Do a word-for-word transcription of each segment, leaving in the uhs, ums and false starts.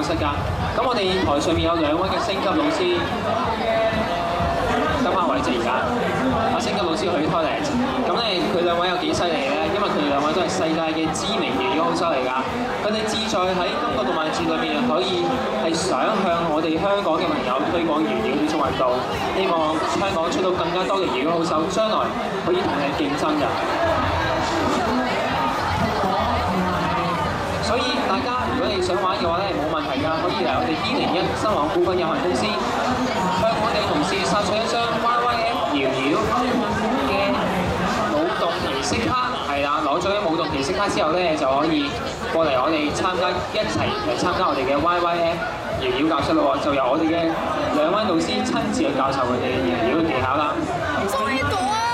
室㗎。咁我哋台上面有兩位嘅星級老師，得翻位置而家。阿星級老師許 Toilet， 咁咧佢兩位有幾犀利咧？因為佢哋兩位都係世界嘅知名粵語好手嚟㗎。佢哋志在喺今個動漫節裏面可以係想向我哋香港嘅朋友推廣粵語呢種運動，希望香港出到更加多嘅粵語好手，將來可以同你競爭㗎。所以大家如果你想玩嘅話咧，冇問題㗎，可以嚟我哋一零一新華股份有限公司，向我哋同事索取一張 Y Y F 瑤瑤嘅舞動儀式卡，係啦，攞咗啲舞動儀式卡之後咧，就可以過嚟我哋參加一齊嚟參加我哋嘅 Y Y F 瑤瑤教室咯喎，就由我哋嘅兩位老師親自去教授佢哋嘅瑤瑤嘅技巧啦。 終於到啊！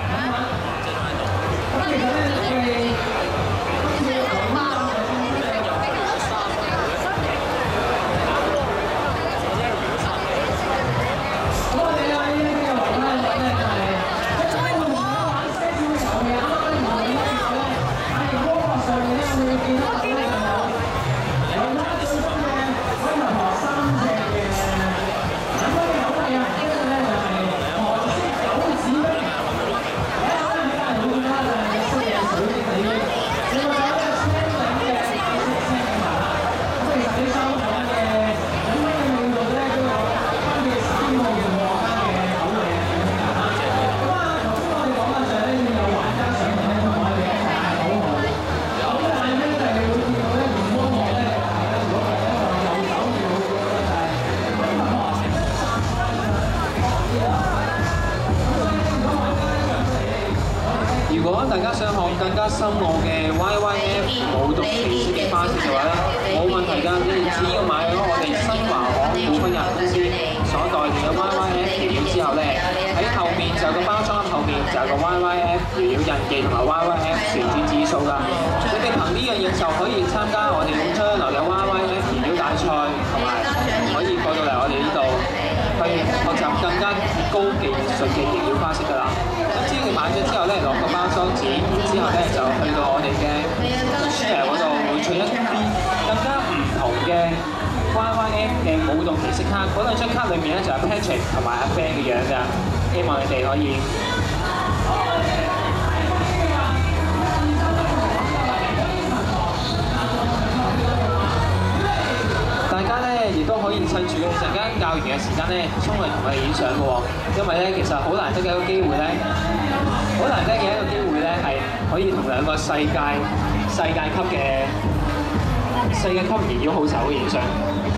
如果大家想學更加深奧嘅 Y Y F 舞動儀式嘅花式嘅話咧，冇問題㗎，你哋只要買咗我哋新華行股份有限公司所代理嘅 Y Y F 瑤瑤之後咧，喺後面就有個包裝，後面就有個 Y Y F 瑤瑤印記同埋 Y Y F 旋轉指數㗎。你哋憑呢樣嘢就可以參加我哋將來嘅 Y Y F 瑤瑤大賽，同埋可以過到嚟我哋呢度去學習更加高技術嘅瑤瑤花式㗎啦。只要你買咗之後咧，攞個包裝紙之後咧，就去到我哋嘅 share 嗰度換取一啲更加唔同嘅 Y Y F 嘅舞動儀式卡。嗰兩張卡裏面咧就係 Patrick 同埋阿 Ben 嘅樣㗎，希望你哋可以。大家咧亦都可以趁住陣間教完嘅時間咧，衝嚟同我哋影相嘅喎，因為咧其實好難得嘅一個機會咧，好難得嘅一個機會咧係可以同兩個世界世界級嘅世界級兒妖好手影相。